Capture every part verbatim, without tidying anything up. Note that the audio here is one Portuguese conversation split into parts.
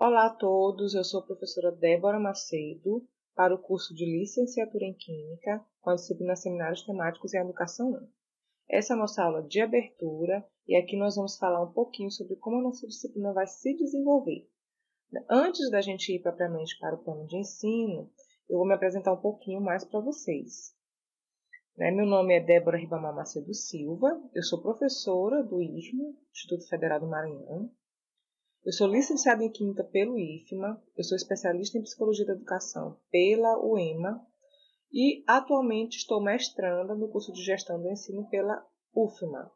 Olá a todos, eu sou a professora Débora Macedo, para o curso de Licenciatura em Química, com a disciplina Seminários Temáticos em Educação um. Essa é a nossa aula de abertura e aqui nós vamos falar um pouquinho sobre como a nossa disciplina vai se desenvolver. Antes da gente ir propriamente para o plano de ensino, eu vou me apresentar um pouquinho mais para vocês. Meu nome é Débora Ribamar Macedo Silva, eu sou professora do I F M A, Instituto Federal do Maranhão. Eu sou licenciada em Química pelo I F M A, eu sou especialista em Psicologia da Educação pela U E M A e atualmente estou mestranda no curso de Gestão do Ensino pela U F M A.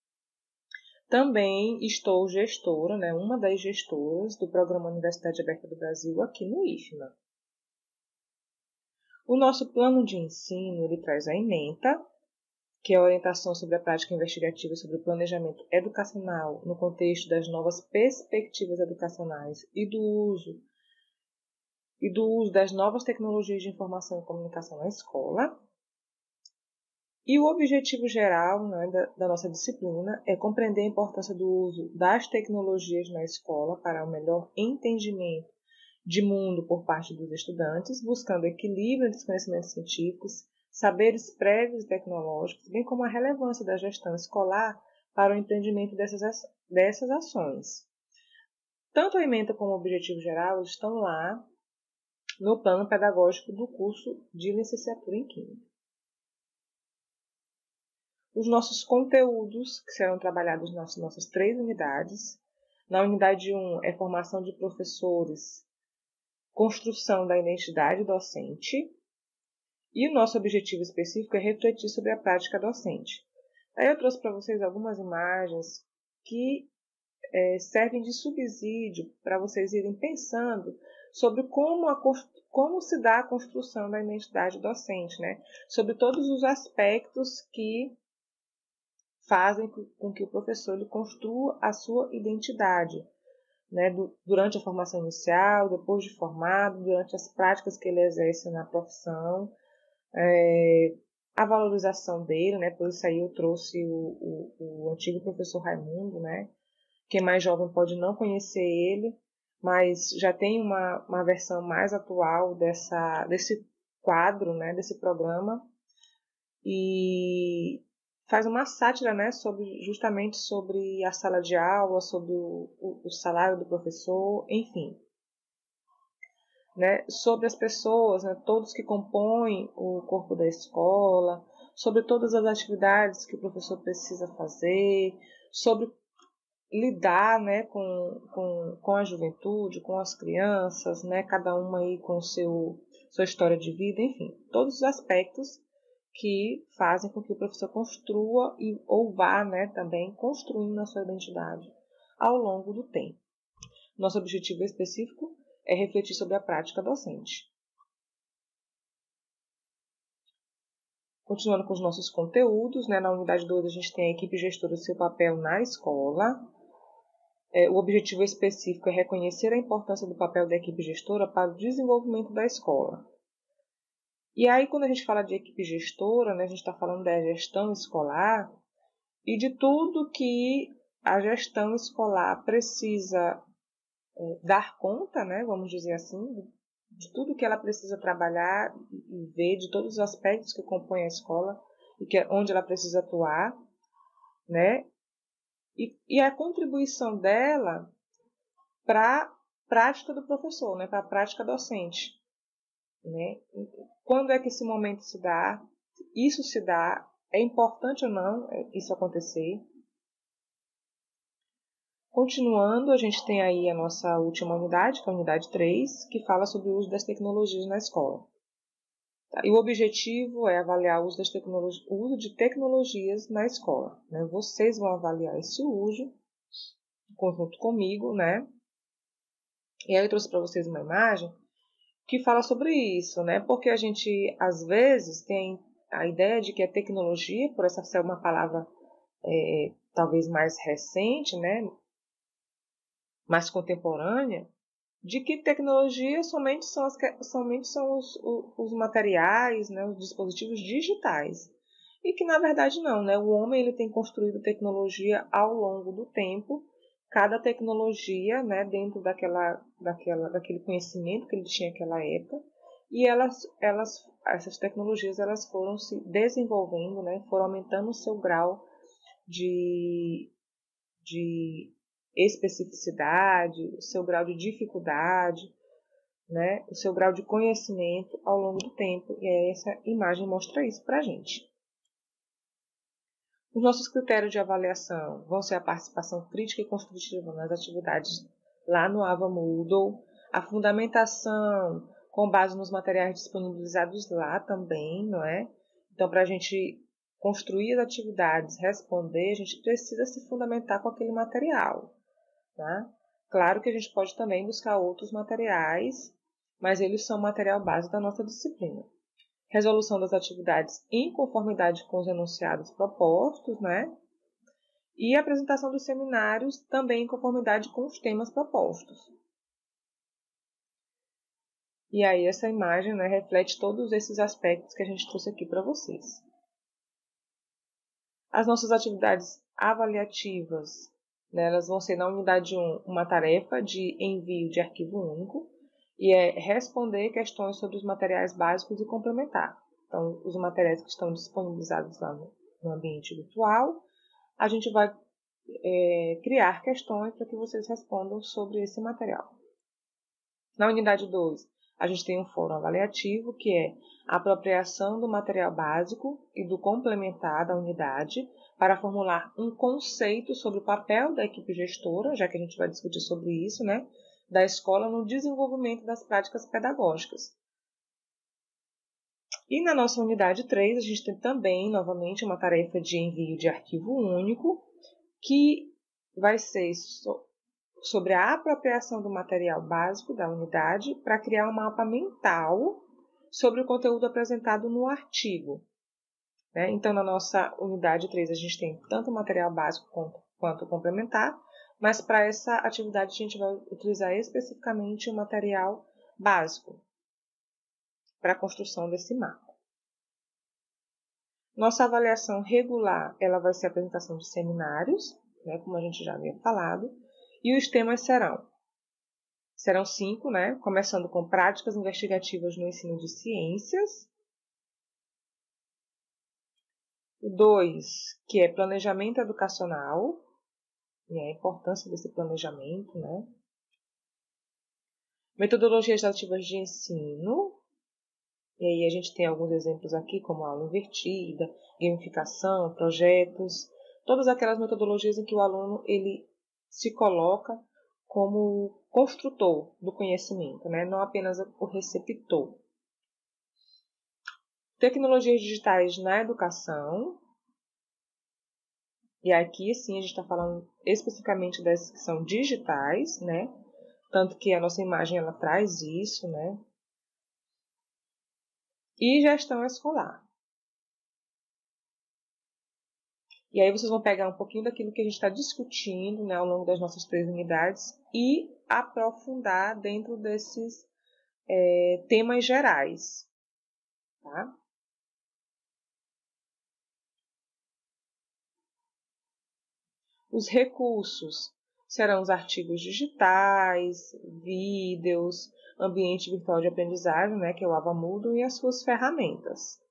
Também estou gestora, né, uma das gestoras do Programa Universidade Aberta do Brasil aqui no I F M A. O nosso plano de ensino ele traz a ementa, que é a orientação sobre a prática investigativa sobre o planejamento educacional no contexto das novas perspectivas educacionais e do uso e do uso das novas tecnologias de informação e comunicação na escola. E o objetivo geral, né, da, da nossa disciplina é compreender a importância do uso das tecnologias na escola para o melhor entendimento de mundo por parte dos estudantes, buscando equilíbrio entre os conhecimentos científicos, saberes prévios e tecnológicos, bem como a relevância da gestão escolar para o empreendimento dessas, dessas ações. Tanto a ementa como o objetivo geral estão lá no plano pedagógico do curso de licenciatura em Química. Os nossos conteúdos, que serão trabalhados nas nossas três unidades. Na unidade um é formação de professores, construção da identidade docente. E o nosso objetivo específico é refletir sobre a prática docente. Aí eu trouxe para vocês algumas imagens que é, servem de subsídio para vocês irem pensando sobre como, a, como se dá a construção da identidade docente, né? Sobre todos os aspectos que fazem com que o professor ele construa a sua identidade, né? Durante a formação inicial, depois de formado, durante as práticas que ele exerce na profissão. É, a valorização dele, né? Por isso aí eu trouxe o, o, o antigo professor Raimundo, né? Quem é mais jovem pode não conhecer ele, mas já tem uma, uma versão mais atual dessa, desse quadro, né? Desse programa, e faz uma sátira, né? Sobre, justamente sobre a sala de aula, sobre o, o, o salário do professor, enfim. Né, sobre as pessoas, né, todos que compõem o corpo da escola, sobre todas as atividades que o professor precisa fazer, sobre lidar, né, com, com, com a juventude, com as crianças, né, cada uma aí com seu, sua história de vida, enfim, todos os aspectos que fazem com que o professor construa e, ou vá, né, também construindo a sua identidade ao longo do tempo. Nosso objetivo específico é refletir sobre a prática docente. Continuando com os nossos conteúdos, né, na unidade dois a gente tem a equipe gestora e seu papel na escola. É, o objetivo específico é reconhecer a importância do papel da equipe gestora para o desenvolvimento da escola. E aí, quando a gente fala de equipe gestora, né, a gente está falando da gestão escolar e de tudo que a gestão escolar precisa é, dar conta, né, vamos dizer assim, de tudo que ela precisa trabalhar e ver, de todos os aspectos que compõem a escola e que, onde ela precisa atuar, né, e, e a contribuição dela para a prática do professor, né, para a prática docente. Né? Quando é que esse momento se dá? Isso se dá? É importante ou não isso acontecer? Continuando, a gente tem aí a nossa última unidade, que é a unidade três, que fala sobre o uso das tecnologias na escola. Tá? E o objetivo é avaliar o uso, das tecnologias, o uso de tecnologias na escola. Né? Vocês vão avaliar esse uso, em conjunto comigo, né? E aí eu trouxe para vocês uma imagem que fala sobre isso, né? Porque a gente, às vezes, tem a ideia de que a tecnologia, por essa ser uma palavra é, talvez mais recente, né? Mais contemporânea, de que tecnologia somente são, as, somente são os, os materiais, né? Os dispositivos digitais. E que, na verdade, não, né? O homem ele tem construído tecnologia ao longo do tempo, cada tecnologia, né, dentro daquela, daquela, daquele conhecimento que ele tinha naquela época, e elas, elas, essas tecnologias elas foram se desenvolvendo, né, foram aumentando o seu grau de, de especificidade, o seu grau de dificuldade, né, o seu grau de conhecimento ao longo do tempo, e aí essa imagem mostra isso para a gente. Os nossos critérios de avaliação vão ser a participação crítica e construtiva nas atividades lá no Ava Moodle, a fundamentação com base nos materiais disponibilizados lá também, não é? Então, para a gente construir as atividades, responder, a gente precisa se fundamentar com aquele material, tá? Claro que a gente pode também buscar outros materiais, mas eles são material base da nossa disciplina. Resolução das atividades em conformidade com os enunciados propostos, né? E a apresentação dos seminários também em conformidade com os temas propostos. E aí essa imagem, né, reflete todos esses aspectos que a gente trouxe aqui para vocês. As nossas atividades avaliativas, né, elas vão ser na unidade um uma tarefa de envio de arquivo único, e é responder questões sobre os materiais básicos e complementar. Então, os materiais que estão disponibilizados lá no, no ambiente virtual, a gente vai é, criar questões para que vocês respondam sobre esse material. Na unidade dois, a gente tem um fórum avaliativo, que é a apropriação do material básico e do complementar da unidade para formular um conceito sobre o papel da equipe gestora, já que a gente vai discutir sobre isso, né? Da escola no desenvolvimento das práticas pedagógicas. E na nossa unidade três, a gente tem também, novamente, uma tarefa de envio de arquivo único, que vai ser so- sobre a apropriação do material básico da unidade para criar um mapa mental sobre o conteúdo apresentado no artigo. Né? Então, na nossa unidade três, a gente tem tanto o material básico quanto, quanto o complementar, mas para essa atividade a gente vai utilizar especificamente o material básico para a construção desse mapa. Nossa avaliação regular, ela vai ser a apresentação de seminários, né, como a gente já havia falado, e os temas serão, serão cinco, né, começando com práticas investigativas no ensino de ciências. O dois, que é planejamento educacional, e a importância desse planejamento, né? Metodologias ativas de ensino, e aí a gente tem alguns exemplos aqui, como aula invertida, gamificação, projetos, todas aquelas metodologias em que o aluno ele se coloca como construtor do conhecimento, né? Não apenas o receptor. Tecnologias digitais na educação, e aqui sim a gente está falando especificamente das que são digitais, né? Tanto que a nossa imagem ela traz isso, né? E gestão escolar. E aí vocês vão pegar um pouquinho daquilo que a gente está discutindo, né, ao longo das nossas três unidades e aprofundar dentro desses é, temas gerais. Tá? Os recursos serão os artigos digitais, vídeos, ambiente virtual de aprendizagem, né, que é o Ava Moodle, e as suas ferramentas.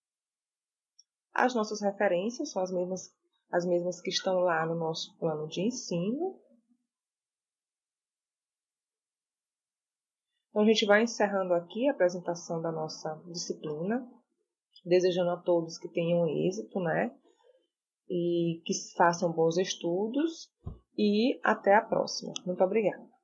As nossas referências são as mesmas, as mesmas que estão lá no nosso plano de ensino. Então, a gente vai encerrando aqui a apresentação da nossa disciplina, desejando a todos que tenham êxito, né? E que façam bons estudos, e até a próxima. Muito obrigada.